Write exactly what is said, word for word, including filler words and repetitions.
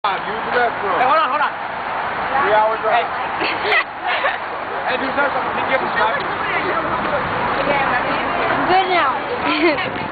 Use the restroom. Hey, hold on, hold on. Three hours drive. Hey, do something. Give him a shot. Good now.